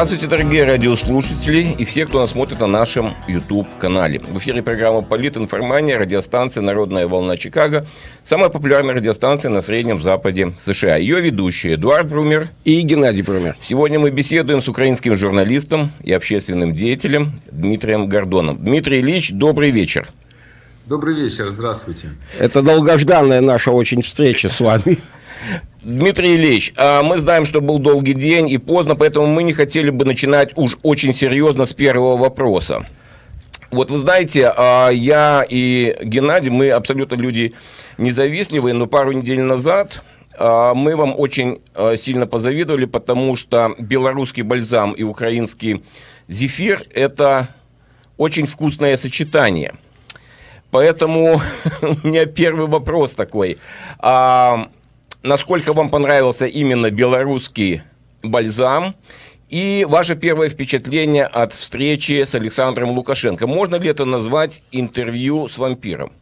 Здравствуйте, дорогие радиослушатели и все, кто нас смотрит на нашем YouTube-канале. В эфире программа «Политинформания», радиостанция «Народная волна Чикаго», самая популярная радиостанция на Среднем Западе США. Ее ведущие Эдуард Брумер и Геннадий Брумер. Сегодня мы беседуем с украинским журналистом и общественным деятелем Дмитрием Гордоном. Дмитрий Ильич, добрый вечер. Добрый вечер, здравствуйте. Это долгожданная наша очень встреча с вами. Дмитрий Ильич, мы знаем, что был долгий день и поздно, поэтому мы не хотели бы начинать уж очень серьезно с первого вопроса. Вот вы знаете, я и Геннадий, мы абсолютно люди независтливые, но пару недель назад мы вам очень сильно позавидовали, потому что белорусский бальзам и украинский зефир – это очень вкусное сочетание. Поэтому у меня первый вопрос такой. Насколько вам понравился именно белорусский бальзам и ваше первое впечатление от встречи с Александром Лукашенко? Можно ли это назвать интервью с вампиром?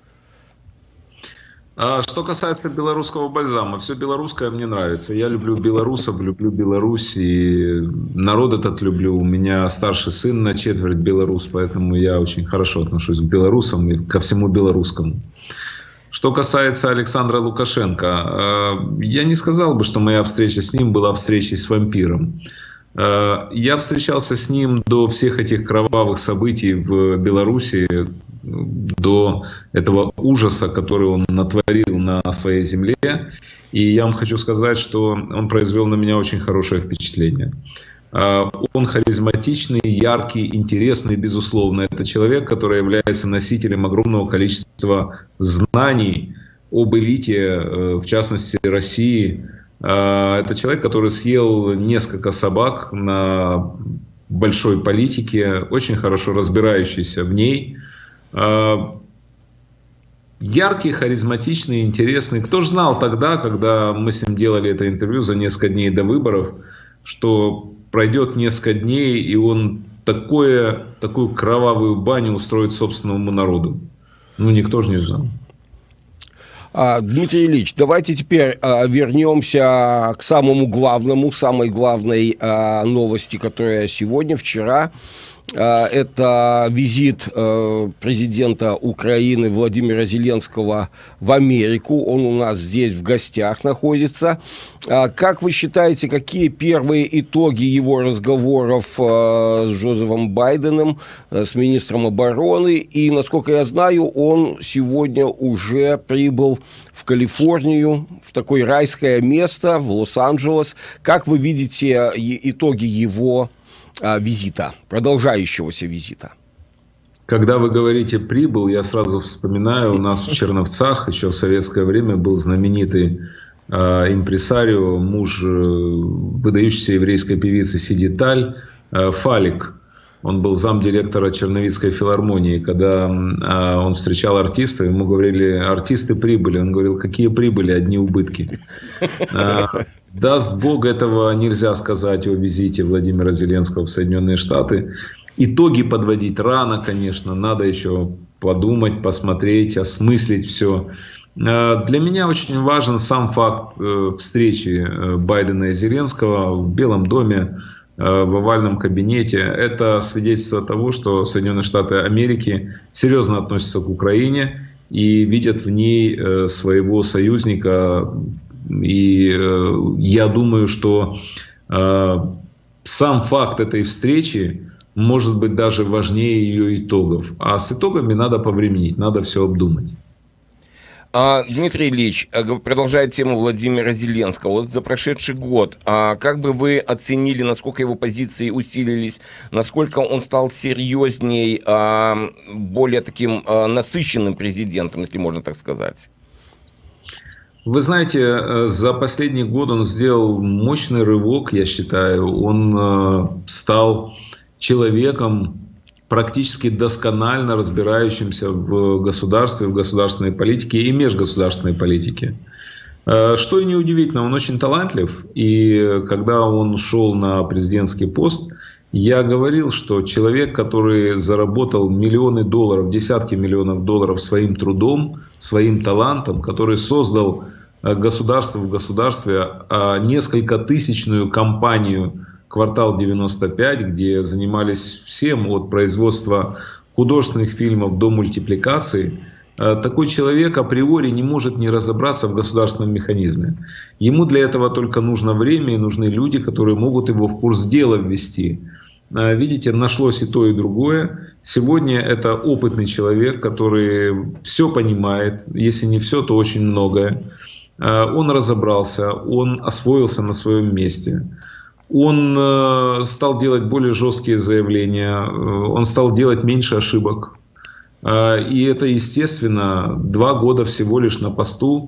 Что касается белорусского бальзама, все белорусское мне нравится. Я люблю белорусов, люблю Беларусь, и народ этот люблю. У меня старший сын на четверть белорус, поэтому я очень хорошо отношусь к белорусам и ко всему белорусскому. Что касается Александра Лукашенко, я не сказал бы, что моя встреча с ним была встречей с вампиром. Я встречался с ним до всех этих кровавых событий в Беларуси, до этого ужаса, который он натворил на своей земле. И я вам хочу сказать, что он произвел на меня очень хорошее впечатление. Он харизматичный, яркий, интересный, безусловно. Это человек, который является носителем огромного количества знаний об элите, в частности России. Это человек, который съел несколько собак на большой политике, очень хорошо разбирающийся в ней. Яркий, харизматичный, интересный. Кто же знал тогда, когда мы с ним делали это интервью за несколько дней до выборов, что пройдет несколько дней, и он такую кровавую баню устроит собственному народу. Ну, никто же не знал. Дмитрий Ильич, давайте теперь вернемся к самому главному, самой главной новости, которая сегодня, вчера. Это визит президента Украины Владимира Зеленского в Америку. Он у нас здесь в гостях находится. Как вы считаете, какие первые итоги его разговоров с Джозефом Байденом, с министром обороны? И, насколько я знаю, он сегодня уже прибыл в Калифорнию, в такое райское место, в Лос-Анджелес. Как вы видите итоги его визита, продолжающегося визита? Когда вы говорите «прибыл», я сразу вспоминаю, у нас в Черновцах еще в советское время был знаменитый импресарио, муж выдающейся еврейской певицы Сиди Таль, Фалик. Он был замдиректора Черновицкой филармонии. Когда он встречал артистов, ему говорили: артисты прибыли. Он говорил: какие прибыли, одни убытки. Даст Бог, этого нельзя сказать о визите Владимира Зеленского в Соединенные Штаты. Итоги подводить рано, конечно. Надо еще подумать, посмотреть, осмыслить все. Для меня очень важен сам факт встречи Байдена и Зеленского в Белом доме, в овальном кабинете. Это свидетельство того, что Соединенные Штаты Америки серьезно относятся к Украине и видят в ней своего союзника. И я думаю, что сам факт этой встречи может быть даже важнее ее итогов. А с итогами надо повременить, надо все обдумать. Дмитрий Ильич, продолжая тему Владимира Зеленского, вот за прошедший год, как бы вы оценили, насколько его позиции усилились, насколько он стал серьезней, более таким насыщенным президентом, если можно так сказать? Вы знаете, за последний год он сделал мощный рывок, я считаю. Он стал человеком, практически досконально разбирающимся в государстве, в государственной политике и межгосударственной политике. Что и неудивительно, он очень талантлив. И когда он шел на президентский пост, я говорил, что человек, который заработал миллионы долларов, десятки миллионов долларов своим трудом, своим талантом, который создал государство в государстве, несколько тысячную компанию, «Квартал 95», где занимались всем от производства художественных фильмов до мультипликации, такой человек априори не может не разобраться в государственном механизме. Ему для этого только нужно время и нужны люди, которые могут его в курс дела ввести. Видите, нашлось и то, и другое. Сегодня это опытный человек, который все понимает, если не все, то очень многое. Он разобрался, он освоился на своем месте. Он стал делать более жесткие заявления, он стал делать меньше ошибок. И это, естественно, 2 года всего лишь на посту.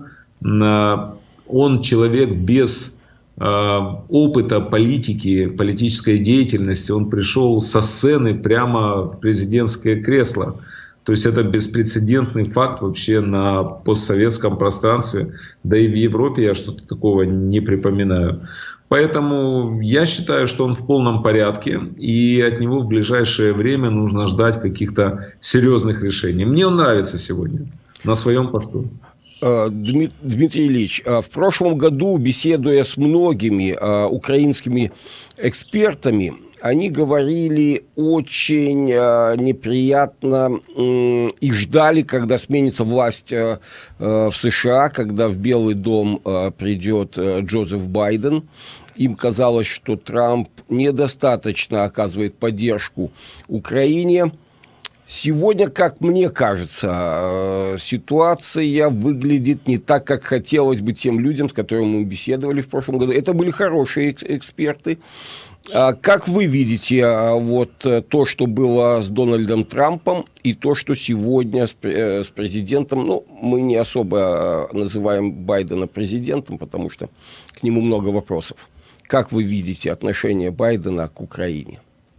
Он человек без опыта политики, политической деятельности. Он пришел со сцены прямо в президентское кресло. То есть это беспрецедентный факт вообще на постсоветском пространстве. Да и в Европе я что-то такого не припоминаю. Поэтому я считаю, что он в полном порядке, и от него в ближайшее время нужно ждать каких-то серьезных решений. Мне он нравится сегодня на своем посту. Дмитрий Ильич, в прошлом году, беседуя с многими украинскими экспертами, они говорили очень неприятно и ждали, когда сменится власть в США, когда в Белый дом придет Джозеф Байден. Им казалось, что Трамп недостаточно оказывает поддержку Украине. Сегодня, как мне кажется, ситуация выглядит не так, как хотелось бы тем людям, с которыми мы беседовали в прошлом году. Это были хорошие эксперты. Как вы видите вот то, что было с Дональдом Трампом, и то, что сегодня с президентом, ну, мы не особо называем Байдена президентом, потому что к нему много вопросов. Как вы видите отношение Байдена к Украине?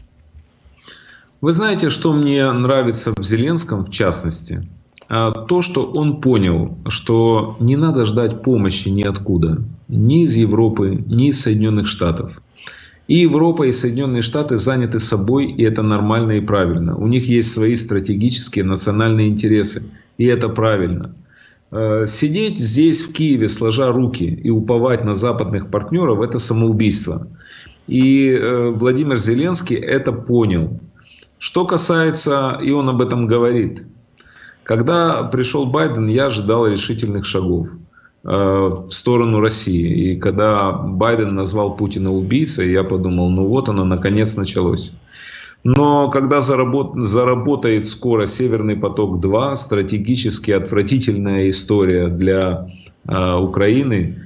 Вы знаете, что мне нравится в Зеленском, в частности? То, что он понял, что не надо ждать помощи ниоткуда, ни из Европы, ни из Соединенных Штатов. И Европа, и Соединенные Штаты заняты собой, и это нормально и правильно. У них есть свои стратегические национальные интересы, и это правильно. Сидеть здесь, в Киеве, сложа руки и уповать на западных партнеров – это самоубийство. И Владимир Зеленский это понял. Что касается, и он об этом говорит, когда пришел Байден, я ожидал решительных шагов в сторону России. И когда Байден назвал Путина убийцей, я подумал, ну вот оно, наконец началось. Но когда заработает скоро Северный поток-2, стратегически отвратительная история для Украины,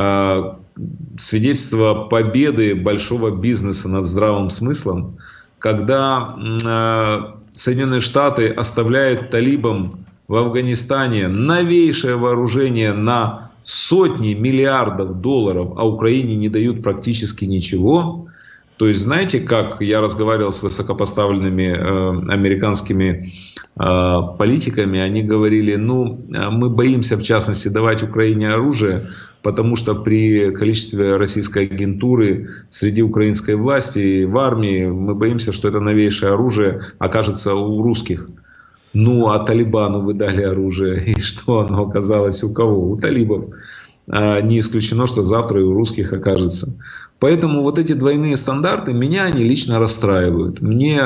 свидетельство победы большого бизнеса над здравым смыслом, когда Соединенные Штаты оставляют талибам в Афганистане новейшее вооружение на сотни миллиардов долларов, а Украине не дают практически ничего. То есть, знаете, как я разговаривал с высокопоставленными американскими политиками, они говорили, ну, мы боимся, в частности, давать Украине оружие, потому что при количестве российской агентуры среди украинской власти, в армии, мы боимся, что это новейшее оружие окажется у русских. Ну, а Талибану вы дали оружие, и что оно оказалось у кого? У талибов. Не исключено, что завтра и у русских окажется. Поэтому вот эти двойные стандарты, меня они лично расстраивают. Мне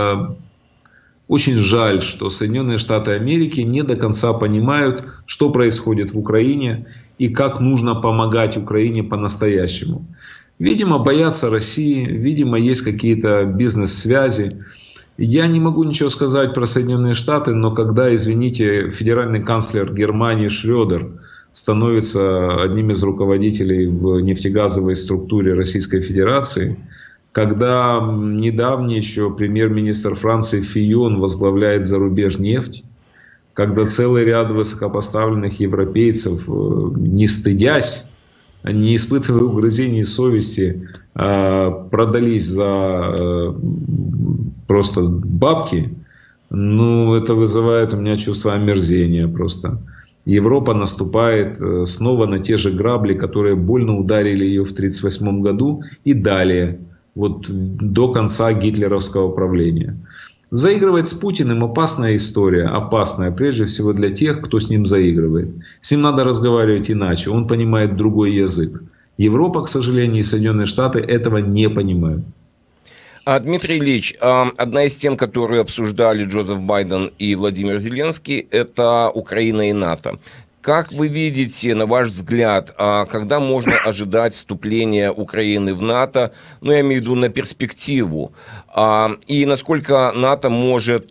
очень жаль, что Соединенные Штаты Америки не до конца понимают, что происходит в Украине и как нужно помогать Украине по-настоящему. Видимо, боятся России, видимо, есть какие-то бизнес-связи. Я не могу ничего сказать про Соединенные Штаты, но когда, извините, федеральный канцлер Германии Шредер становится одним из руководителей в нефтегазовой структуре Российской Федерации, когда недавний еще премьер-министр Франции Фийон возглавляет Зарубежнефть, когда целый ряд высокопоставленных европейцев, не стыдясь, не испытывая угрызений совести, продались за просто бабки, ну, это вызывает у меня чувство омерзения просто. Европа наступает снова на те же грабли, которые больно ударили ее в 1938 году и далее, вот до конца гитлеровского правления. Заигрывать с Путиным опасная история, опасная прежде всего для тех, кто с ним заигрывает. С ним надо разговаривать иначе, он понимает другой язык. Европа, к сожалению, и Соединенные Штаты этого не понимают. Дмитрий Ильич, одна из тем, которые обсуждали Джозеф Байден и Владимир Зеленский, это Украина и НАТО. Как вы видите, на ваш взгляд, когда можно ожидать вступления Украины в НАТО, ну, я имею в виду на перспективу, и насколько НАТО может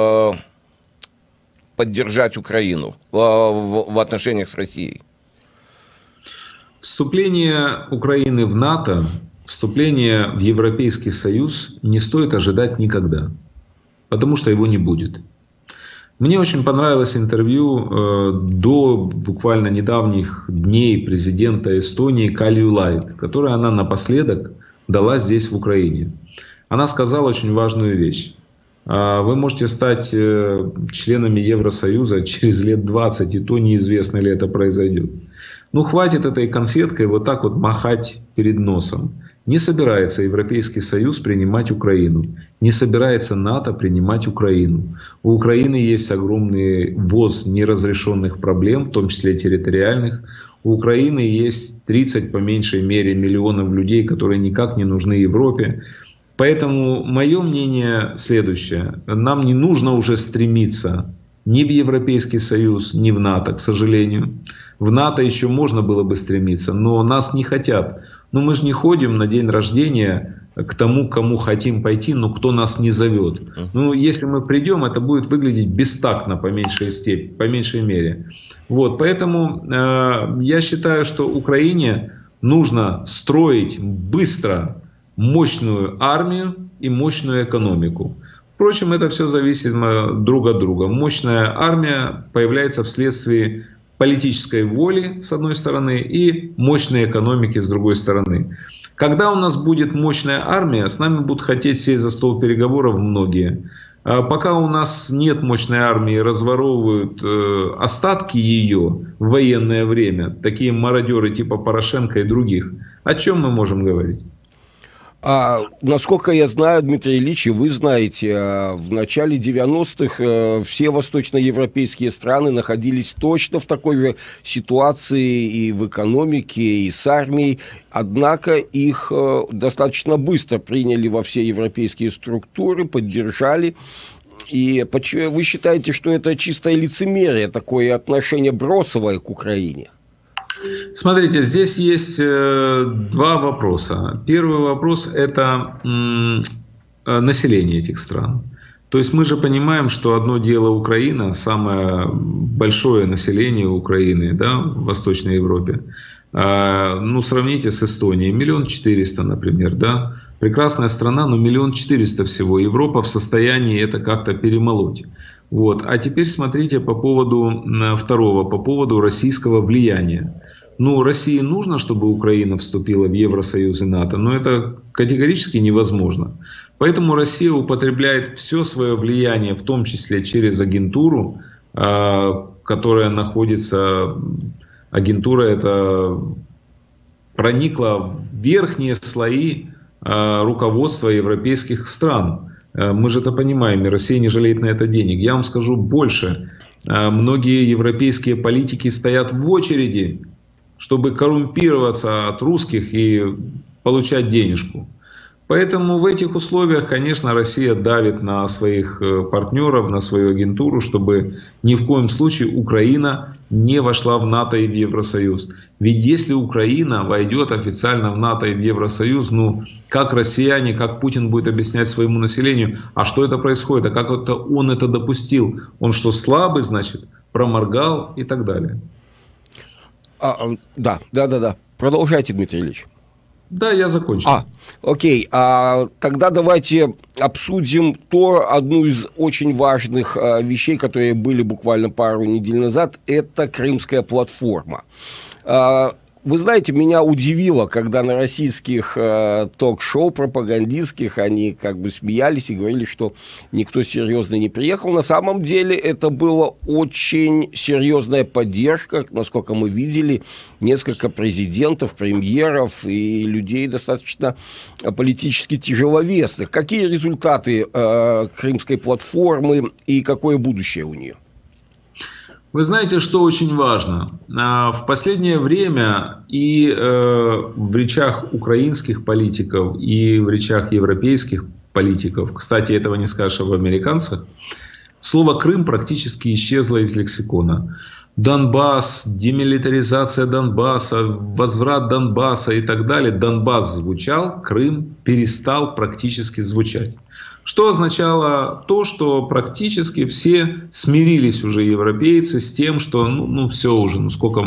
поддержать Украину в отношениях с Россией? Вступление Украины в НАТО, вступление в Европейский Союз не стоит ожидать никогда, потому что его не будет. Мне очень понравилось интервью до буквально недавних дней президента Эстонии Кальюлайд, которое она напоследок дала здесь, в Украине. Она сказала очень важную вещь. Вы можете стать членами Евросоюза через лет 20, и то неизвестно, ли это произойдет. Ну, хватит этой конфеткой вот так вот махать перед носом. Не собирается Европейский Союз принимать Украину. Не собирается НАТО принимать Украину. У Украины есть огромный воз неразрешенных проблем, в том числе территориальных. У Украины есть 30, по меньшей мере, миллионов людей, которые никак не нужны Европе. Поэтому мое мнение следующее. Нам не нужно уже стремиться ни в Европейский Союз, ни в НАТО, к сожалению. В НАТО еще можно было бы стремиться, но нас не хотят. Но мы же не ходим на день рождения к тому, кому хотим пойти, но кто нас не зовет. Ну, если мы придем, это будет выглядеть бестактно по меньшей мере. Вот, поэтому я считаю, что Украине нужно строить быстро мощную армию и мощную экономику. Впрочем, это все зависит друг от друга. Мощная армия появляется вследствие политической воли, с одной стороны, и мощной экономики, с другой стороны. Когда у нас будет мощная армия, с нами будут хотеть сесть за стол переговоров многие. Пока у нас нет мощной армии, разворовывают остатки ее в военное время, такие мародеры типа Порошенко и других, о чем мы можем говорить? Насколько я знаю, Дмитрий Ильич, и вы знаете, в начале 90-х все восточноевропейские страны находились точно в такой же ситуации и в экономике, и с армией. Однако их достаточно быстро приняли во все европейские структуры, поддержали. И вы считаете, что это чистое лицемерие, такое отношение бросовое к Украине? Смотрите, здесь есть два вопроса. Первый вопрос – это население этих стран. То есть мы же понимаем, что одно дело Украина, самое большое население Украины, да, в Восточной Европе. Ну, сравните с Эстонией, 1 400 000, например, да. Прекрасная страна, но 1 400 000 всего. Европа в состоянии это как-то перемолоть. Вот. А теперь смотрите по поводу второго, по поводу российского влияния. Ну, России нужно, чтобы Украина вступила в Евросоюз и НАТО, но это категорически невозможно. Поэтому Россия употребляет все свое влияние, в том числе через агентуру, которая находится... Агентура эта проникла в верхние слои руководства европейских стран. Мы же это понимаем, и Россия не жалеет на это денег. Я вам скажу больше. Многие европейские политики стоят в очереди, чтобы коррумпироваться от русских и получать денежку. Поэтому в этих условиях, конечно, Россия давит на своих партнеров, на свою агентуру, чтобы ни в коем случае Украина не вошла в НАТО и в Евросоюз. Ведь если Украина войдет официально в НАТО и в Евросоюз, ну, как россияне, как Путин будет объяснять своему населению, а что это происходит, а как это он это допустил? Он что, слабый, значит, проморгал и так далее? Да. Продолжайте, Дмитрий Ильич. Да, я закончил. Окей. Тогда давайте обсудим одну из очень важных вещей, которые были буквально пару недель назад. Это Крымская платформа. Вы знаете, меня удивило, когда на российских ток-шоу пропагандистских они как бы смеялись и говорили, что никто серьезно не приехал. На самом деле это была очень серьезная поддержка, насколько мы видели, несколько президентов, премьеров и людей достаточно политически тяжеловесных. Какие результаты Крымской платформы и какое будущее у нее? Вы знаете, что очень важно? В последнее время и в речах украинских политиков, и в речах европейских политиков, кстати, этого не скажешь об американцах, слово «Крым» практически исчезло из лексикона. Донбасс, демилитаризация Донбасса, возврат Донбасса и так далее. Донбасс звучал, Крым перестал практически звучать. Что означало то, что практически все смирились уже, европейцы, с тем, что все уже,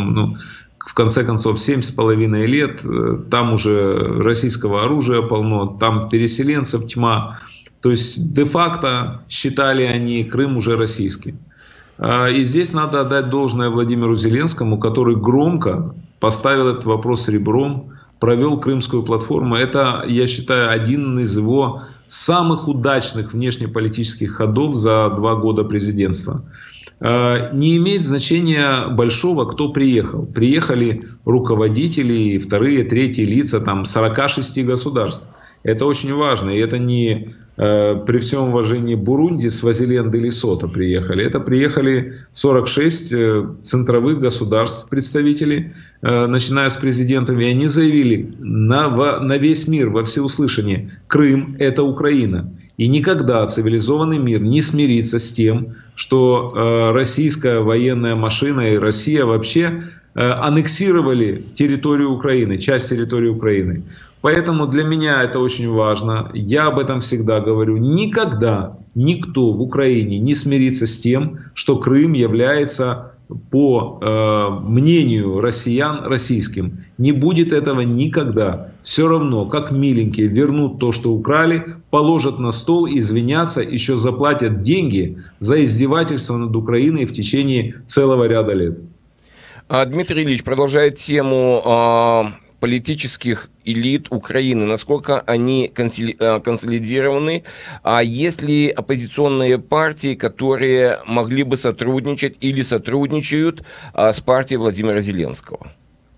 в конце концов 7,5 лет, там уже российского оружия полно, там переселенцев тьма. То есть де-факто считали они Крым уже российским. И здесь надо отдать должное Владимиру Зеленскому, который громко поставил этот вопрос ребром, провел Крымскую платформу. Это, я считаю, один из его самых удачных внешнеполитических ходов за 2 года президентства. Не имеет значения большого, кто приехал. Приехали руководители, вторые, третьи лица 46 государств. Это очень важно. И это не при всем уважении Бурунди, Свазиленд или Лесото приехали. Это приехали 46 центровых государств представителей, начиная с президентом. И они заявили на весь мир, во всеуслышание: Крым — это Украина. И никогда цивилизованный мир не смирится с тем, что российская военная машина и Россия вообще аннексировали территорию Украины, часть территории Украины. Поэтому для меня это очень важно. Я об этом всегда говорю. Никогда никто в Украине не смирится с тем, что Крым является, по мнению россиян, российским. Не будет этого никогда. Все равно, как миленькие, вернут то, что украли, положат на стол, извинятся, еще заплатят деньги за издевательство над Украиной в течение целого ряда лет. Дмитрий Ильич, продолжая тему политических элит Украины, насколько они консолидированы, а есть ли оппозиционные партии, которые могли бы сотрудничать или сотрудничают с партией Владимира Зеленского?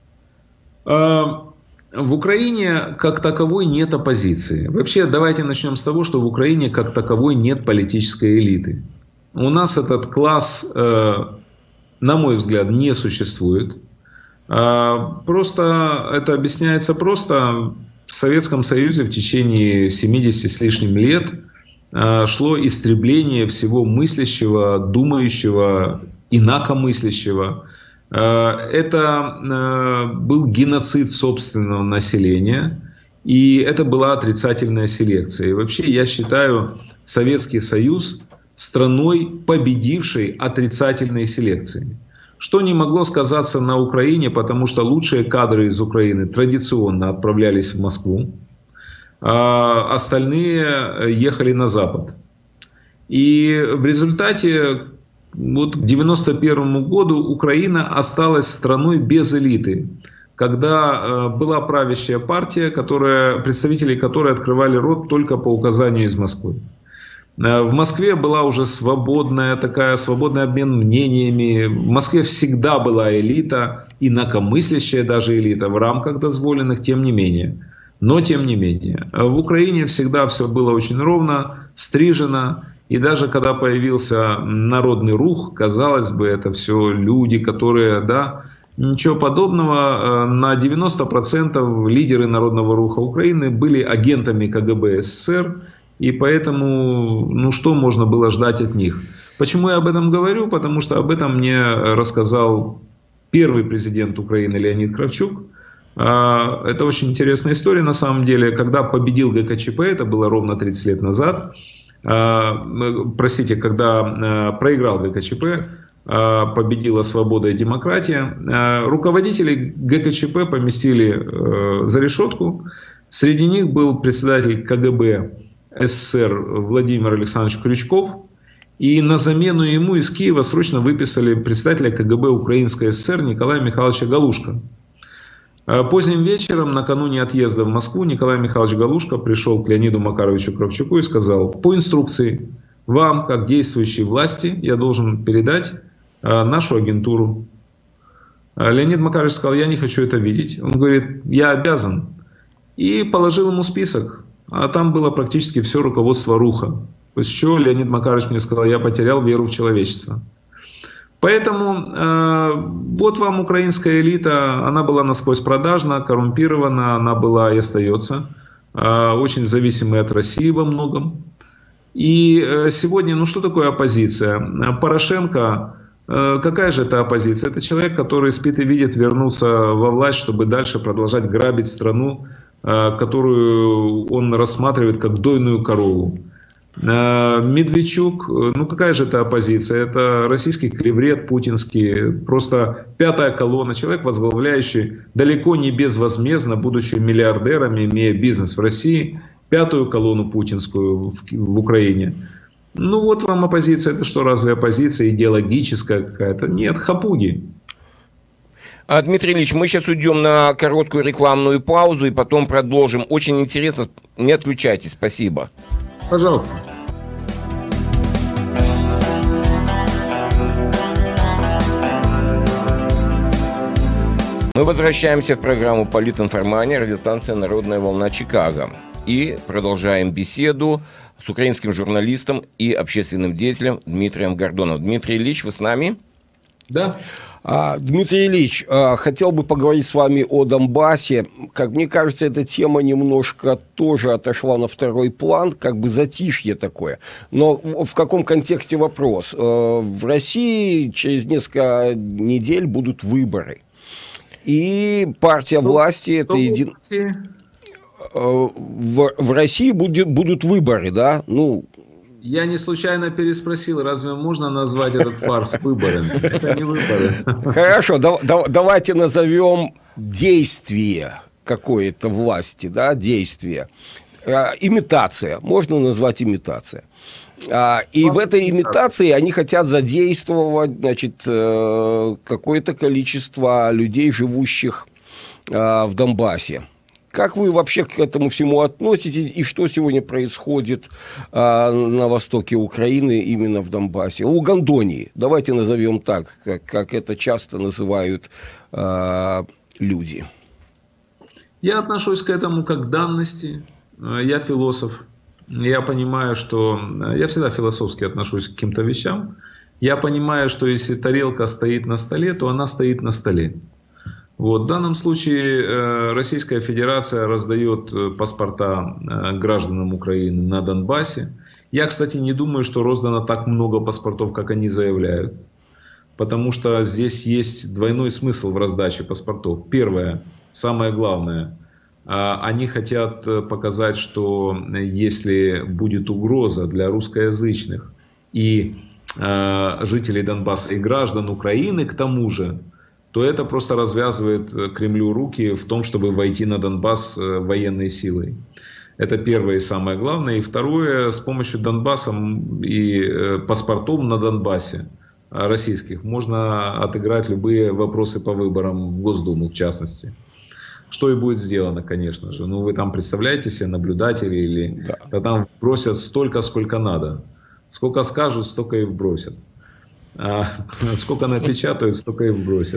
В Украине как таковой нет оппозиции. Вообще, давайте начнем с того, что в Украине как таковой нет политической элиты. У нас этот класс, на мой взгляд, не существует. Просто это объясняется просто. В Советском Союзе в течение 70 с лишним лет шло истребление всего мыслящего, думающего, инакомыслящего. Это был геноцид собственного населения, и это была отрицательная селекция. И вообще я считаю Советский Союз страной, победившей отрицательной селекцией. Что не могло сказаться на Украине, потому что лучшие кадры из Украины традиционно отправлялись в Москву, а остальные ехали на Запад. И в результате к 1991 году Украина осталась страной без элиты, когда была правящая партия, представители которой открывали рот только по указанию из Москвы. В Москве была уже свободный обмен мнениями. В Москве всегда была элита, инакомыслящая даже элита, в рамках дозволенных, тем не менее. Но тем не менее. В Украине всегда все было очень ровно, стрижено. И даже когда появился Народный Рух, казалось бы, это все люди, которые, ничего подобного. На 90% лидеры Народного Руха Украины были агентами КГБ СССР. И поэтому, что можно было ждать от них? Почему я об этом говорю? Потому что об этом мне рассказал первый президент Украины Леонид Кравчук. Это очень интересная история на самом деле. Когда победил ГКЧП, это было ровно 30 лет назад. Когда проиграл ГКЧП, победила свобода и демократия. Руководителей ГКЧП поместили за решетку. Среди них был председатель КГБ СССР Владимир Александрович Крючков. И на замену ему из Киева срочно выписали председателя КГБ Украинской ССР Николая Михайловича Галушко. Поздним вечером, накануне отъезда в Москву, Николай Михайлович Галушко пришел к Леониду Макаровичу Кравчуку и сказал: по инструкции вам, как действующей власти, я должен передать нашу агентуру. Леонид Макарович сказал: я не хочу это видеть. Он говорит: я обязан. И положил ему список. А там было практически все руководство Руха. После чего Леонид Макарович мне сказал: я потерял веру в человечество. Поэтому вот вам украинская элита, она была насквозь продажна, коррумпирована, она была и остается очень зависимой от России во многом. И сегодня, ну что такое оппозиция? Порошенко, какая же это оппозиция? Это человек, который спит и видит вернуться во власть, чтобы дальше продолжать грабить страну, которую он рассматривает как дойную корову. Медведчук, ну какая же это оппозиция? Это российский клеврет путинский, просто пятая колонна, человек, возглавляющий далеко не безвозмездно, будучи миллиардером, имея бизнес в России, пятую колонну путинскую в Украине. Ну вот вам оппозиция, это что, разве оппозиция идеологическая какая-то? Нет, хапуги. Дмитрий Ильич, мы сейчас уйдем на короткую рекламную паузу и потом продолжим. Очень интересно, не отключайтесь, спасибо. Пожалуйста. Мы возвращаемся в программу «Политинформания», радиостанция «Народная волна» Чикаго. И продолжаем беседу с украинским журналистом и общественным деятелем Дмитрием Гордоновым. Дмитрий Ильич, вы с нами? Да. Дмитрий Ильич, хотел бы поговорить с вами о Донбассе. Как мне кажется, эта тема немножко тоже отошла на второй план, как бы затишье такое. Но в каком контексте вопрос? В России через несколько недель будут выборы. И партия власти, это в России будут выборы, да? Ну, я не случайно переспросил, разве можно назвать этот фарс выборами? Это не выборы. Хорошо, давайте назовем действие какой-то власти, да, действие. Имитация, можно назвать имитация. И в этой имитации они хотят задействовать, значит, какое-то количество людей, живущих в Донбассе. Как вы вообще к этому всему относитесь и что сегодня происходит на востоке Украины, именно в Донбассе? Лугандонии, давайте назовем так, как это часто называют люди. Я отношусь к этому как к данности. Я философ. Я понимаю, что... Я всегда философски отношусь к каким-то вещам. Я понимаю, что если тарелка стоит на столе, то она стоит на столе. Вот. В данном случае Российская Федерация раздает паспорта гражданам Украины на Донбассе. Я, кстати, не думаю, что роздано так много паспортов, как они заявляют. Потому что здесь есть двойной смысл в раздаче паспортов. Первое, самое главное, они хотят показать, что если будет угроза для русскоязычных и жителей Донбасса и граждан Украины к тому же, то это просто развязывает Кремлю руки в том, чтобы войти на Донбасс военной силой. Это первое и самое главное. И второе, с помощью Донбасса и паспортов на Донбассе российских можно отыграть любые вопросы по выборам в Госдуму, в частности. Что и будет сделано, конечно же. Ну, вы там представляете себе наблюдатели или... Да там бросят столько, сколько надо. Сколько скажут, столько и вбросят. Сколько напечатают, столько и вбросят.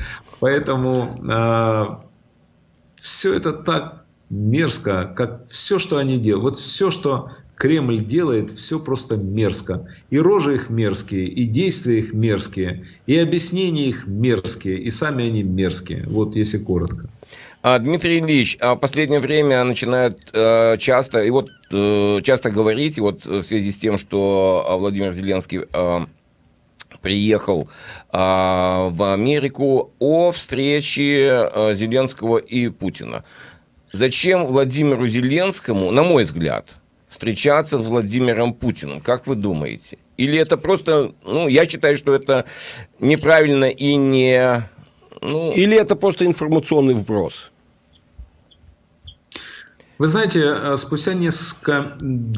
Поэтому все это так мерзко, как все, что они делают. Вот все, что Кремль делает, все просто мерзко. И рожи их мерзкие, и действия их мерзкие, и объяснения их мерзкие, и сами они мерзкие. Вот если коротко. Дмитрий Ильич, в последнее время начинают часто говорить, и вот в связи с тем, что Владимир Зеленский приехал в Америку, о встрече Зеленского и Путина. Зачем Владимиру Зеленскому, на мой взгляд, встречаться с Владимиром Путиным? Как вы думаете? Или это просто, ну, я считаю, что это неправильно и не... Ну... Или это просто информационный вброс? Вы знаете, спустя несколько,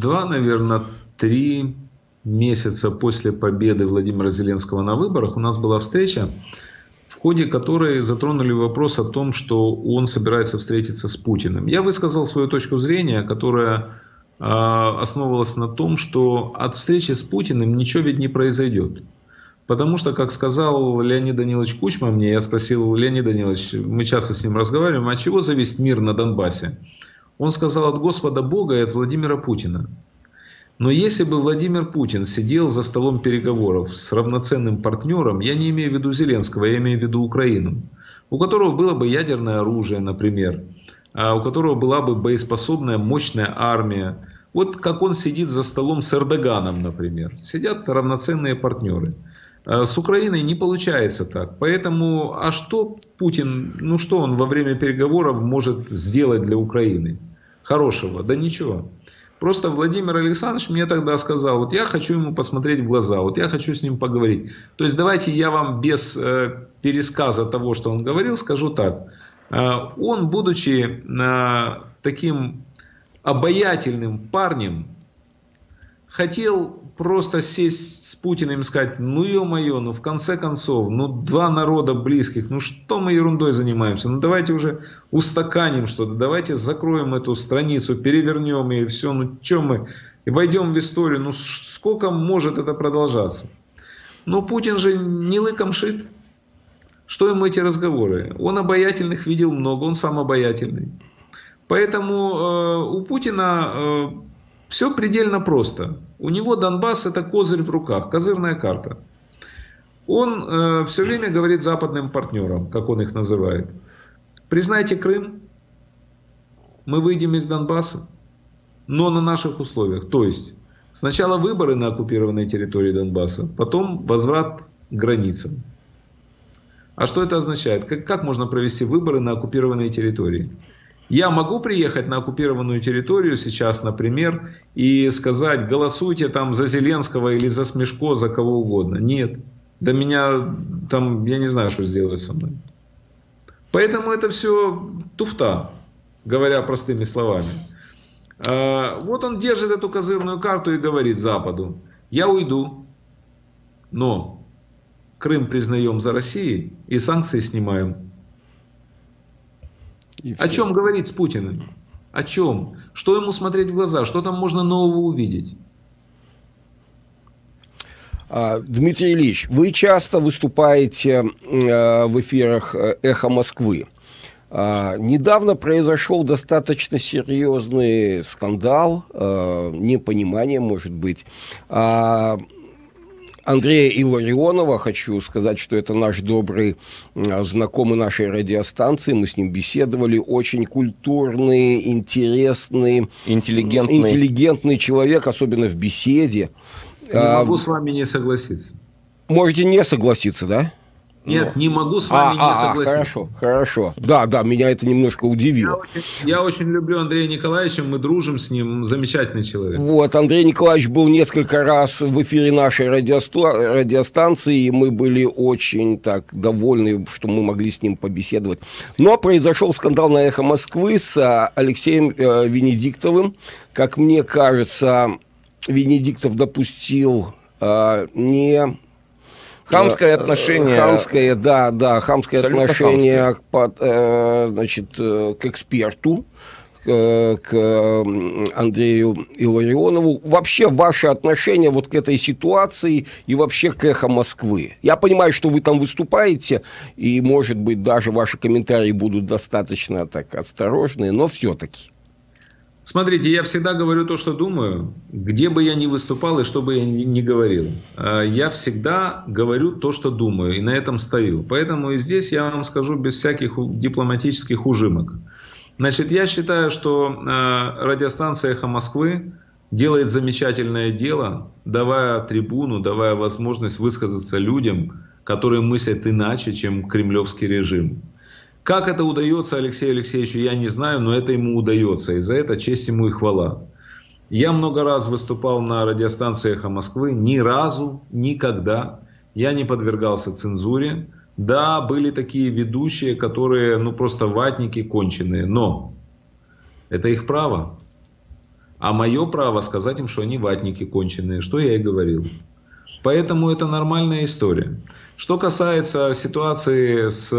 3 месяца после победы Владимира Зеленского на выборах у нас была встреча, в ходе которой затронули вопрос о том, что он собирается встретиться с Путиным. Я высказал свою точку зрения, которая основывалась на том, что от встречи с Путиным ничего ведь не произойдет. Потому что, как сказал Леонид Данилович Кучма мне, я спросил: Леонид Данилович, мы часто с ним разговариваем, от чего зависит мир на Донбассе? Он сказал: от Господа Бога и от Владимира Путина. Но если бы Владимир Путин сидел за столом переговоров с равноценным партнером, я не имею в виду Зеленского, я имею в виду Украину, у которого было бы ядерное оружие, например, у которого была бы боеспособная мощная армия, вот как он сидит за столом с Эрдоганом, например, сидят равноценные партнеры. С Украиной не получается так. Поэтому, а что Путин, ну что он во время переговоров может сделать для Украины хорошего? Да ничего. Просто Владимир Александрович мне тогда сказал, вот я хочу ему посмотреть в глаза, вот я хочу с ним поговорить. То есть давайте я вам без пересказа того, что он говорил, скажу так. Он, будучи таким обаятельным парнем, хотел просто сесть с Путиным и сказать, ну ё-моё, ну в конце концов, ну два народа близких, ну что мы ерундой занимаемся, ну давайте уже устаканим что-то, давайте закроем эту страницу, перевернем и все, ну что мы, и войдем в историю, ну сколько может это продолжаться? Но Путин же не лыком шит. Что ему эти разговоры? Он обаятельных видел много, он сам обаятельный. Поэтому у Путина все предельно просто. У него Донбасс — это козырь в руках, козырная карта. Он все время говорит западным партнерам, как он их называет: признайте Крым, мы выйдем из Донбасса, но на наших условиях. То есть сначала выборы на оккупированной территории Донбасса, потом возврат к границам. А что это означает? Как можно провести выборы на оккупированной территории? Я могу приехать на оккупированную территорию сейчас, например, и сказать, голосуйте там за Зеленского или за Смешко, за кого угодно. Нет. Да меня там, я не знаю, что сделать со мной. Поэтому это все туфта, говоря простыми словами. Вот он держит эту козырную карту и говорит Западу: я уйду, но Крым признаем за Россией и санкции снимаем. О чем говорить с Путиным? О чем? Что ему смотреть в глаза? Что там можно нового увидеть? Дмитрий Ильич, вы часто выступаете в эфирах «Эхо Москвы». Недавно произошел достаточно серьезный скандал, непонимание, может быть, Андрея Илларионова. Хочу сказать, что это наш добрый знакомый нашей радиостанции. Мы с ним беседовали. Очень культурный, интересный, интеллигентный человек, особенно в беседе. Не могу с вами не согласиться. Можете не согласиться, да? Нет, не могу с вами не согласиться. Хорошо. Да, меня это немножко удивило. Я очень люблю Андрея Николаевича, мы дружим с ним, замечательный человек. Вот, Андрей Николаевич был несколько раз в эфире нашей радиостанции, и мы были очень так довольны, что мы могли с ним побеседовать. Но произошел скандал на «Эхо Москвы» с Алексеем Венедиктовым. Как мне кажется, Венедиктов допустил хамское отношение. Хамское отношение к эксперту, к Андрею Илларионову. Вообще, ваше отношение вот к этой ситуации и вообще к «Эхо Москвы». Я понимаю, что вы там выступаете, и, может быть, даже ваши комментарии будут достаточно так осторожные, но все-таки. Смотрите, я всегда говорю то, что думаю, где бы я ни выступал и что бы я ни говорил. Я всегда говорю то, что думаю, и на этом стою. Поэтому и здесь я вам скажу без всяких дипломатических ужимок. Значит, я считаю, что радиостанция «Эхо Москвы» делает замечательное дело, давая трибуну, давая возможность высказаться людям, которые мыслят иначе, чем кремлевский режим. Как это удается Алексею Алексеевичу, я не знаю, но это ему удается. И за это честь ему и хвала. Я много раз выступал на радиостанции «Эхо Москвы». Ни разу, никогда я не подвергался цензуре. Да, были такие ведущие, которые, просто ватники конченые. Но это их право. А мое право сказать им, что они ватники конченые. Что я и говорил. Поэтому это нормальная история. Что касается ситуации с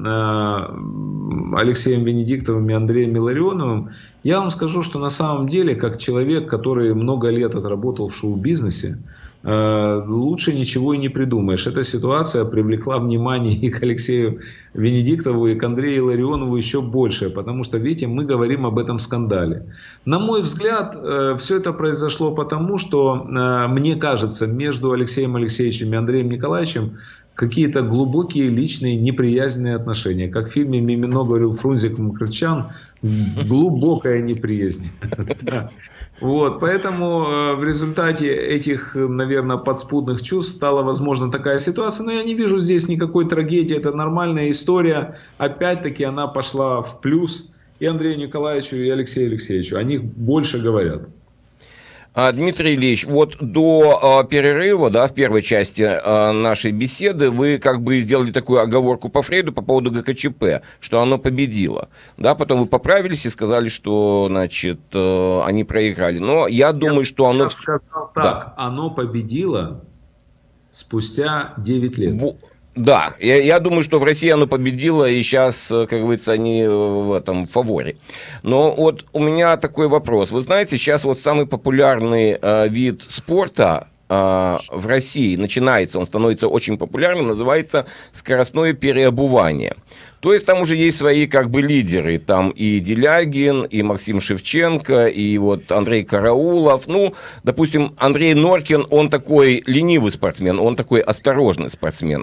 Алексеем Венедиктовым и Андреем Илларионовым, я вам скажу, что на самом деле, как человек, который много лет отработал в шоу-бизнесе, лучше ничего и не придумаешь. Эта ситуация привлекла внимание и к Алексею Венедиктову, и к Андрею Илларионову еще больше, потому что, видите, мы говорим об этом скандале. На мой взгляд, все это произошло потому, что, мне кажется, между Алексеем Алексеевичем и Андреем Николаевичем какие-то глубокие личные неприязненные отношения. Как в фильме «Мимино» говорил Фрунзик Мкртчян, глубокая неприязнь. Вот, поэтому в результате этих, наверное, подспудных чувств стала возможна такая ситуация. Но я не вижу здесь никакой трагедии. Это нормальная история. Опять-таки она пошла в плюс и Андрею Николаевичу, и Алексею Алексеевичу. О них больше говорят. Дмитрий Ильич, вот до перерыва, да, в первой части нашей беседы вы как бы сделали такую оговорку по Фрейду по поводу ГКЧП, что оно победило. Да, потом вы поправились и сказали, что, значит, они проиграли. Но я думаю, что оно... Я сказал так, да. Оно победило спустя 9 лет. Да, я думаю, что в России оно победило, и сейчас, как говорится, они в этом фаворе. Но вот у меня такой вопрос. Вы знаете, сейчас вот самый популярный вид спорта в России начинается, он становится очень популярным, называется скоростное переобувание. То есть там уже есть свои как бы лидеры, там и Делягин, и Максим Шевченко, и вот Андрей Караулов. Ну, допустим, Андрей Норкин, он такой ленивый спортсмен, он такой осторожный спортсмен.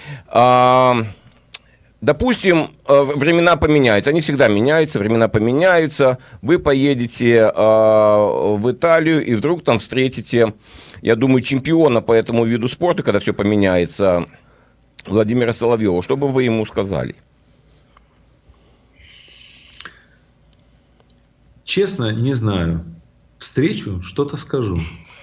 Допустим, времена поменяются, они всегда меняются, времена поменяются, вы поедете в Италию и вдруг там встретите, я думаю, чемпиона по этому виду спорта, когда все поменяется, Владимира Соловьева. Что бы вы ему сказали? Честно, не знаю. Встречу, что-то скажу.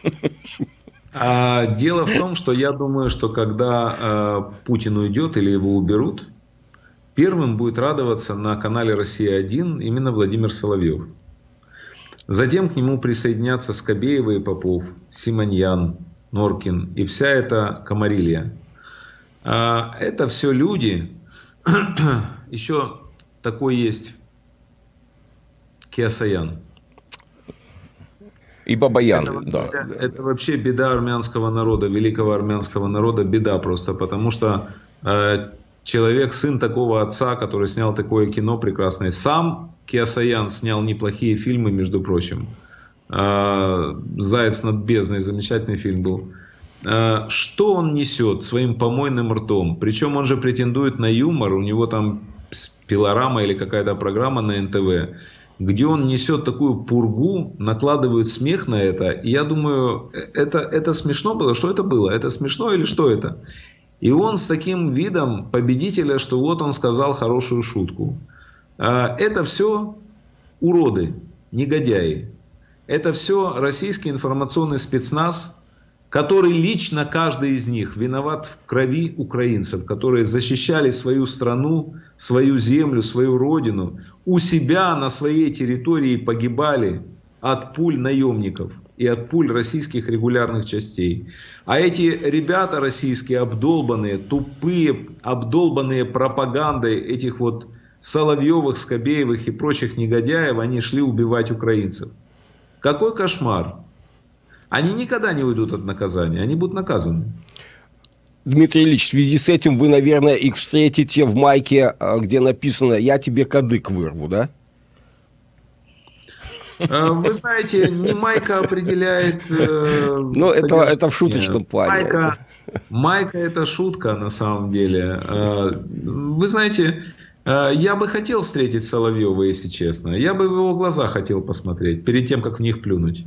Дело в том, что я думаю, что когда Путин уйдет или его уберут, первым будет радоваться на канале «Россия-1» именно Владимир Соловьев. Затем к нему присоединятся Скобеева и Попов, Симоньян, Норкин и вся эта комарилья. Это все люди. Еще такой есть Киасаян. И Бабаян, да. Это вообще беда армянского народа, великого армянского народа, беда просто, потому что человек, сын такого отца, который снял такое кино прекрасное. Сам Киасаян снял неплохие фильмы, между прочим. «Заяц над бездной», замечательный фильм был. Что он несет своим помойным ртом? Причем он же претендует на юмор, у него там пилорама или какая-то программа на НТВ, где он несет такую пургу, накладывает смех на это. И я думаю, это смешно было. Что это было? Это смешно или что это? И он с таким видом победителя, что вот он сказал хорошую шутку. Это все уроды, негодяи. Это все российский информационный спецназ, который лично каждый из них виноват в крови украинцев, которые защищали свою страну, свою землю, свою родину. У себя на своей территории погибали от пуль наемников и от пуль российских регулярных частей. А эти ребята российские обдолбанные, тупые, обдолбанные пропагандой этих вот Соловьевых, Скобеевых и прочих негодяев, они шли убивать украинцев. Какой кошмар! Они никогда не уйдут от наказания, они будут наказаны. Дмитрий Ильич, в связи с этим вы, наверное, их встретите в майке, где написано «Я тебе кадык вырву», да? Вы знаете, не майка определяет... Ну, это в шуточном плане. Майка – это шутка на самом деле. Вы знаете, я бы хотел встретить Соловьева, если честно. Я бы в его глаза хотел посмотреть, перед тем, как в них плюнуть.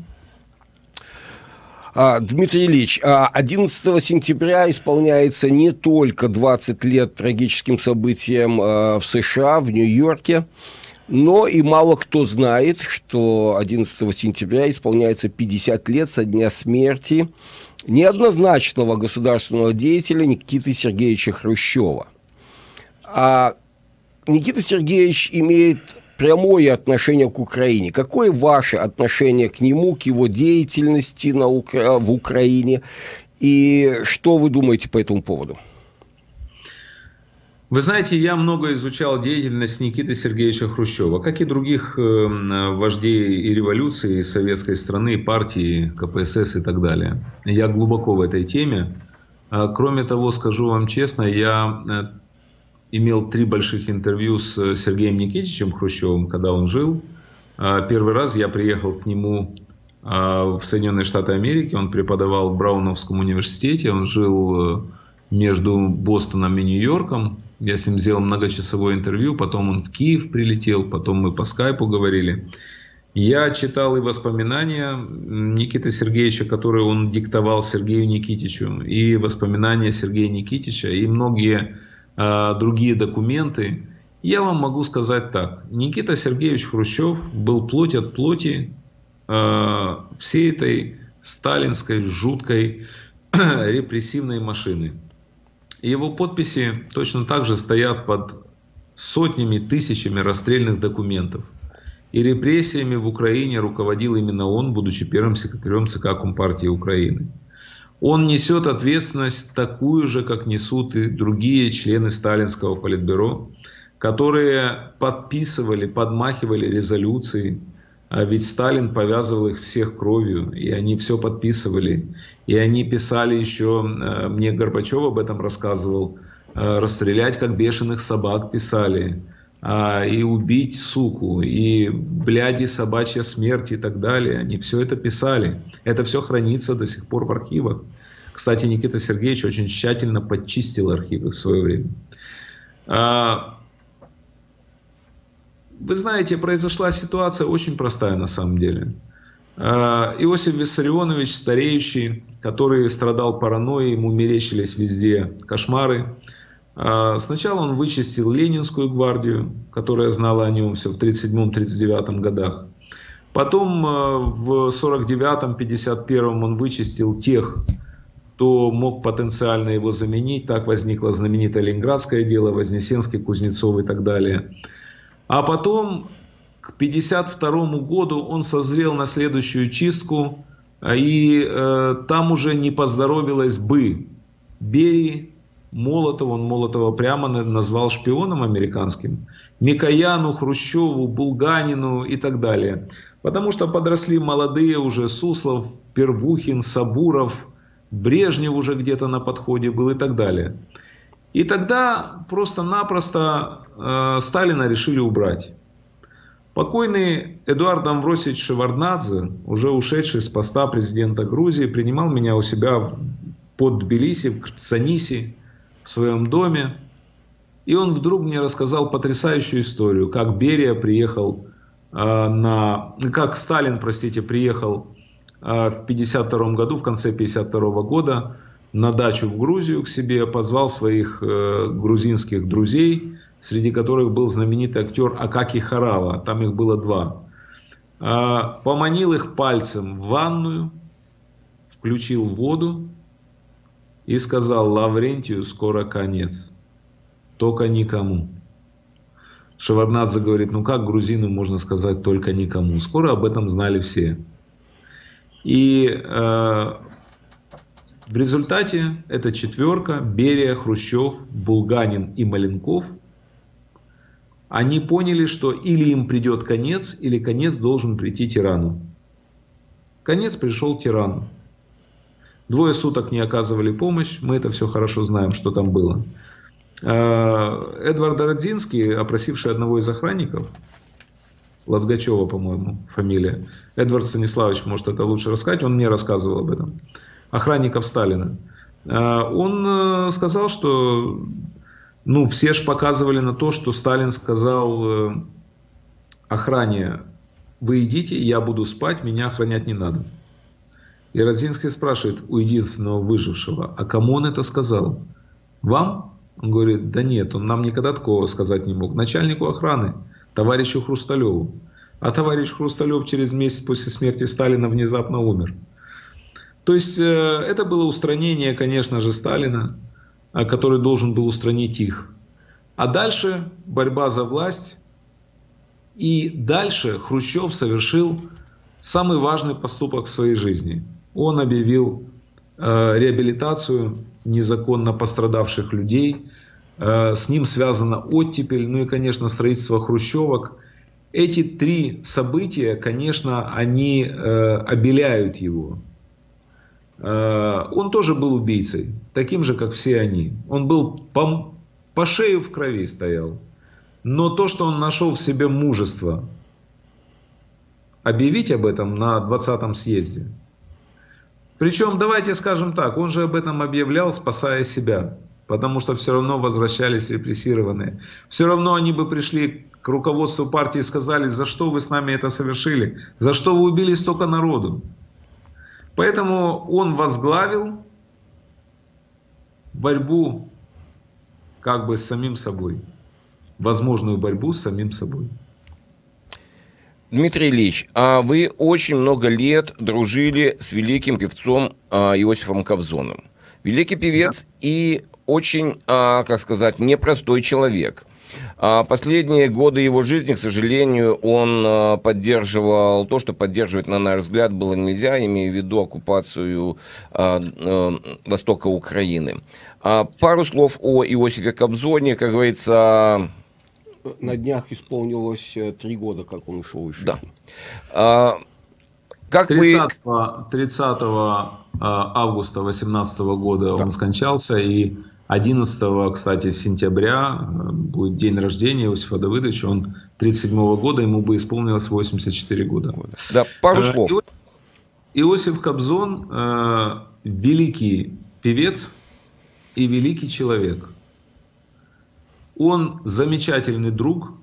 Дмитрий Ильич, 11 сентября исполняется не только 20 лет трагическим событиям в США, в Нью-Йорке, но и мало кто знает, что 11 сентября исполняется 50 лет со дня смерти неоднозначного государственного деятеля Никиты Сергеевича Хрущева. А Никита Сергеевич имеет прямое отношение к Украине. Какое ваше отношение к нему, к его деятельности в Украине? И что вы думаете по этому поводу? Вы знаете, я много изучал деятельность Никиты Сергеевича Хрущева, как и других вождей и революции, и советской страны, и партии, КПСС и так далее. Я глубоко в этой теме. Кроме того, скажу вам честно, я имел 3 больших интервью с Сергеем Никитичем Хрущевым, когда он жил. Первый раз я приехал к нему в Соединенные Штаты Америки, он преподавал в Брауновском университете, он жил между Бостоном и Нью-Йорком. Я с ним сделал многочасовое интервью, потом он в Киев прилетел, потом мы по скайпу говорили. Я читал и воспоминания Никиты Сергеевича, которые он диктовал Сергею Никитичу, и воспоминания Сергея Никитича, и многие другие документы. Я вам могу сказать так. Никита Сергеевич Хрущев был плоть от плоти всей этой сталинской, жуткой, репрессивной машины. Его подписи точно так же стоят под сотнями, тысячами расстрельных документов. И репрессиями в Украине руководил именно он, будучи первым секретарем ЦК Компартии Украины. Он несет ответственность такую же, как несут и другие члены сталинского политбюро, которые подписывали, подмахивали резолюции. А ведь Сталин повязывал их всех кровью, и они все подписывали. И они писали еще, мне Горбачев об этом рассказывал, расстрелять как бешеных собак писали, и убить суку, и бляди собачья смерть и так далее. Они все это писали. Это все хранится до сих пор в архивах. Кстати, Никита Сергеевич очень тщательно подчистил архивы в свое время. Вы знаете, произошла ситуация очень простая на самом деле. Иосиф Виссарионович, стареющий, который страдал паранойей, ему мерещились везде кошмары. Сначала он вычистил Ленинскую гвардию, которая знала о нем все в 1937-1939 годах. Потом в 1949-1951 он вычистил тех, кто мог потенциально его заменить. Так возникло знаменитое Ленинградское дело, Вознесенский, Кузнецов и так далее. А потом, к 1952 году, он созрел на следующую чистку, и там уже не поздоровилось бы Берии, Молотову, он Молотова прямо назвал шпионом американским, Микояну, Хрущеву, Булганину и так далее. Потому что подросли молодые уже Суслов, Первухин, Сабуров, Брежнев уже где-то на подходе был и так далее. И тогда просто-напросто Сталина решили убрать. Покойный Эдуард Амвросиевич Шеварднадзе, уже ушедший с поста президента Грузии, принимал меня у себя под Тбилиси, в Цаниси, в своем доме. И он вдруг мне рассказал потрясающую историю, как Берия приехал как Сталин, приехал в 1952 году, в конце 1952 года, на дачу в Грузию к себе, позвал своих грузинских друзей, среди которых был знаменитый актер Акаки Харава, там их было 2. Поманил их пальцем в ванную, включил воду и сказал: Лаврентию скоро конец, только никому. Шеварднадзе говорит: ну как грузину можно сказать только никому? Скоро об этом знали все. И в результате эта четверка, Берия, Хрущев, Булганин и Маленков, они поняли, что или им придет конец, или конец должен прийти тирану. Конец пришел тирану. 2 суток не оказывали помощь, мы это все хорошо знаем, что там было. Эдвард Родзинский, опросивший одного из охранников, Лазгачева, по-моему, фамилия, Эдвард Станиславович может это лучше рассказать, он мне рассказывал об этом, охранников Сталина. Он сказал, что все же показывали на то, что Сталин сказал охране: вы идите, я буду спать, меня охранять не надо. И Родзинский спрашивает у единственного выжившего: а кому он это сказал? Вам? Он говорит: да нет, он нам никогда такого сказать не мог. Начальнику охраны, товарищу Хрусталеву. А товарищ Хрусталев через месяц после смерти Сталина внезапно умер. То есть это было устранение, конечно же, Сталина, который должен был устранить их. А дальше борьба за власть. И дальше Хрущев совершил самый важный поступок в своей жизни. Он объявил реабилитацию незаконно пострадавших людей, с ним связана оттепель, ну и, конечно, строительство хрущевок. Эти три события, конечно, они обеляют его. Он тоже был убийцей, таким же, как все они. Он был по шею в крови стоял. Но то, что он нашел в себе мужество объявить об этом на 20-м съезде. Причем, давайте скажем так, он же об этом объявлял, спасая себя. Потому что все равно возвращались репрессированные. Все равно они бы пришли к руководству партии и сказали: за что вы с нами это совершили? За что вы убили столько народу? Поэтому он возглавил борьбу как бы с самим собой. Возможную борьбу с самим собой. Дмитрий Ильич, а вы очень много лет дружили с великим певцом Иосифом Кобзоном. Великий певец и очень, как сказать, непростой человек. Последние годы его жизни, к сожалению, он поддерживал то, что поддерживать, на наш взгляд, было нельзя, имея в виду оккупацию востока Украины. Пару слов о Иосифе Кобзоне, как говорится... На днях исполнилось 3 года, как он ушел из жизни. Да. Как 30 августа 2018 года он скончался, и 11, кстати, сентября будет день рождения Иосифа Давыдовича. Он 37 года, ему бы исполнилось 84 года. Да, пару слов. Иосиф Кобзон великий певец и великий человек. Он замечательный друг,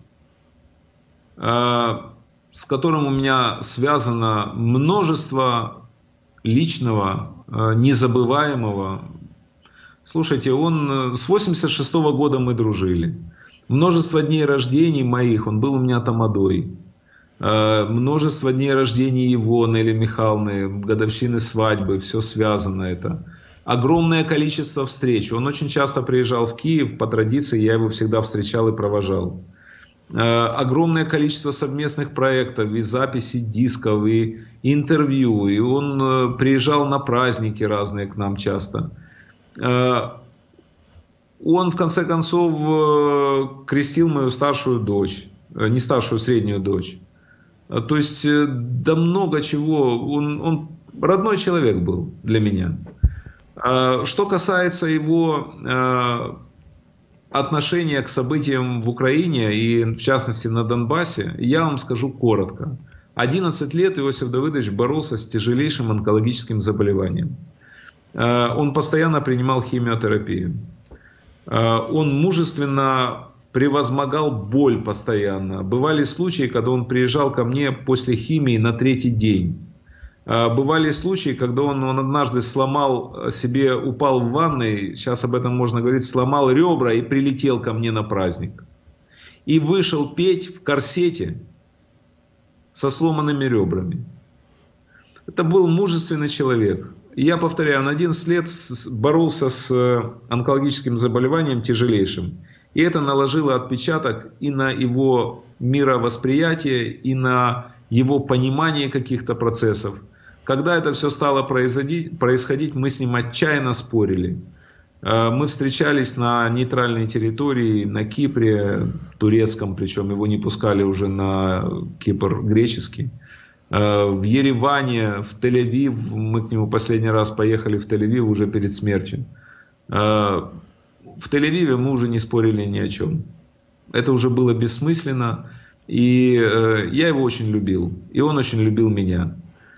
с которым у меня связано множество личного, незабываемого. Слушайте, он с 86-го года мы дружили. Множество дней рождений моих, он был у меня тамадой. Множество дней рождения его, Нелли Михайловны, годовщины свадьбы, все связано это. Огромное количество встреч. Он очень часто приезжал в Киев, по традиции я его всегда встречал и провожал. Огромное количество совместных проектов, и записи дисков, и интервью. И он приезжал на праздники разные к нам часто. Он, в конце концов, крестил мою старшую дочь. Не старшую, среднюю дочь. То есть, да много чего. Он родной человек был для меня. Что касается его отношения к событиям в Украине и, в частности, на Донбассе, я вам скажу коротко. 11 лет Иосиф Давыдович боролся с тяжелейшим онкологическим заболеванием. Он постоянно принимал химиотерапию. Он мужественно превозмогал боль постоянно. Бывали случаи, когда он приезжал ко мне после химии на 3-й день. Бывали случаи, когда он однажды сломал себе, упал в ванной, сейчас об этом можно говорить, сломал ребра и прилетел ко мне на праздник. И вышел петь в корсете со сломанными ребрами. Это был мужественный человек. И я повторяю, он 11 лет боролся с онкологическим заболеванием тяжелейшим. И это наложило отпечаток и на его мировосприятие, и на его понимание каких-то процессов. Когда это все стало происходить, мы с ним отчаянно спорили. Мы встречались на нейтральной территории, на Кипре, турецком, причем его не пускали уже на Кипр греческий. В Ереване, в Тель-Авив, мы к нему последний раз поехали в Тель-Авив уже перед смертью. В Тель-Авиве мы уже не спорили ни о чем. Это уже было бессмысленно. И я его очень любил. И он очень любил меня.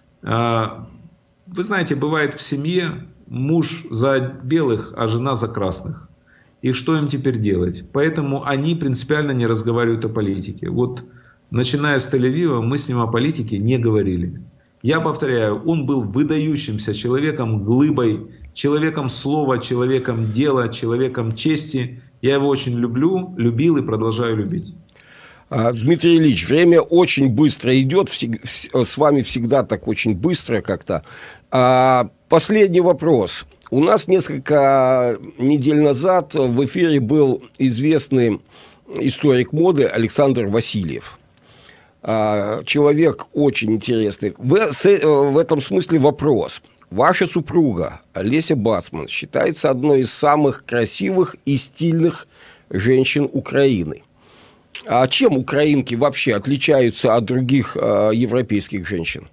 Вы знаете, бывает в семье муж за белых, а жена за красных. И что им теперь делать? Поэтому они принципиально не разговаривают о политике. Вот начиная с Тель-Авива мы с ним о политике не говорили. Я повторяю, он был выдающимся человеком, глыбой, человеком слова, человеком дела, человеком чести. Я его очень любил и продолжаю любить. Дмитрий Ильич, время очень быстро идет, с вами всегда так очень быстро как-то. Последний вопрос. У нас несколько недель назад в эфире был известный историк моды Александр Васильев. Человек очень интересный. В этом смысле вопрос. Ваша супруга Олеся Бацман считается одной из самых красивых и стильных женщин Украины. А чем украинки вообще отличаются от других европейских женщин?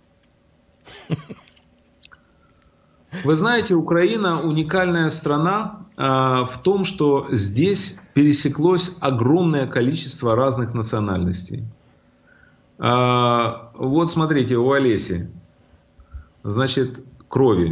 Вы знаете, Украина уникальная страна в том, что здесь пересеклось огромное количество разных национальностей. Вот смотрите, у Олеси, значит, крови.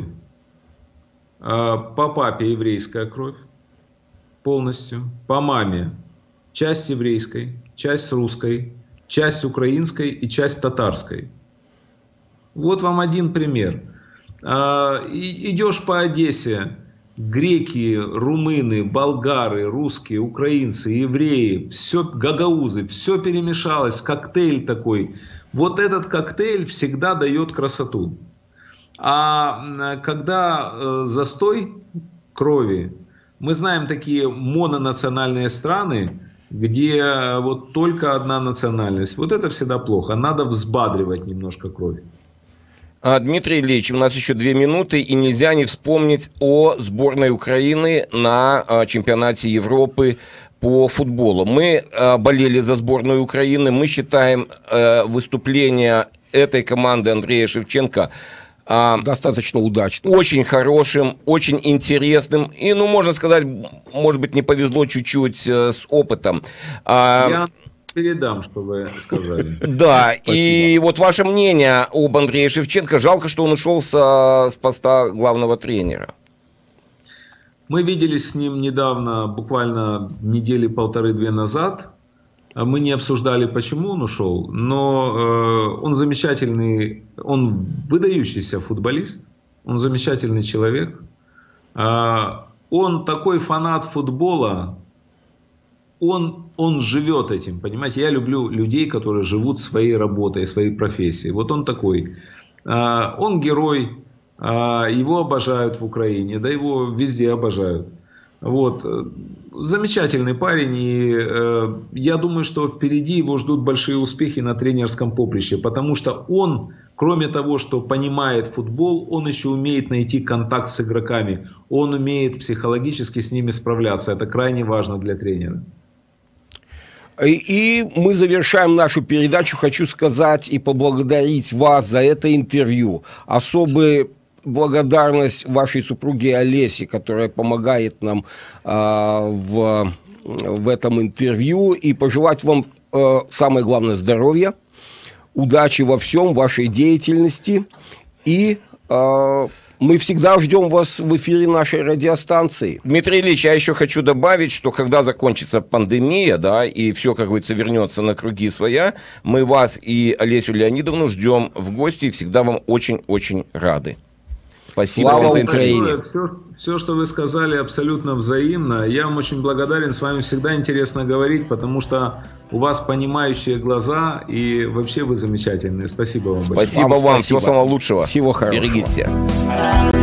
По папе еврейская кровь полностью, по маме часть еврейской, часть русской, часть украинской и часть татарской. Вот вам один пример. Идешь по Одессе, греки, румыны, болгары, русские, украинцы, евреи, все, гагаузы, все перемешалось, коктейль такой. Вот этот коктейль всегда дает красоту. А когда застой крови, мы знаем такие мононациональные страны, где вот только одна национальность. Вот это всегда плохо. Надо взбадривать немножко кровь. Дмитрий Ильич, у нас еще 2 минуты, и нельзя не вспомнить о сборной Украины на чемпионате Европы по футболу. Мы болели за сборную Украины, мы считаем выступление этой команды Андрея Шевченко достаточно удачным, очень хорошим, очень интересным, и, ну, можно сказать, может быть, не повезло чуть-чуть с опытом. Я передам, что вы сказали. Да, и вот ваше мнение об Андрее Шевченко. Жалко, что он ушел с поста главного тренера. Мы виделись с ним недавно, буквально недели 1,5-2 назад. Мы не обсуждали, почему он ушел, но он замечательный, он выдающийся футболист, он замечательный человек. Он такой фанат футбола, он живет этим, понимаете. Я люблю людей, которые живут своей работой, своей профессией. Вот он такой. Он герой, его обожают в Украине, да его везде обожают. Вот. Замечательный парень, и я думаю, что впереди его ждут большие успехи на тренерском поприще, потому что он, кроме того, что понимает футбол, он еще умеет найти контакт с игроками, он умеет психологически с ними справляться, это крайне важно для тренера. И мы завершаем нашу передачу. Хочу сказать и поблагодарить вас за это интервью. Особый благодарность вашей супруге Олесе, которая помогает нам в этом интервью, и пожелать вам, самое главное, здоровья, удачи во всем, вашей деятельности, и мы всегда ждем вас в эфире нашей радиостанции. Дмитрий Ильич, я еще хочу добавить, что когда закончится пандемия, да, и все, как говорится, вернется на круги своя, мы вас и Олесю Леонидовну ждем в гости и всегда вам очень-очень рады. Спасибо вам за Украине. Все, что вы сказали, абсолютно взаимно. Я вам очень благодарен. С вами всегда интересно говорить, потому что у вас понимающие глаза, и вообще вы замечательные. Спасибо вам большое. Спасибо вам. Всего самого лучшего. Всего хорошего. Берегите себя.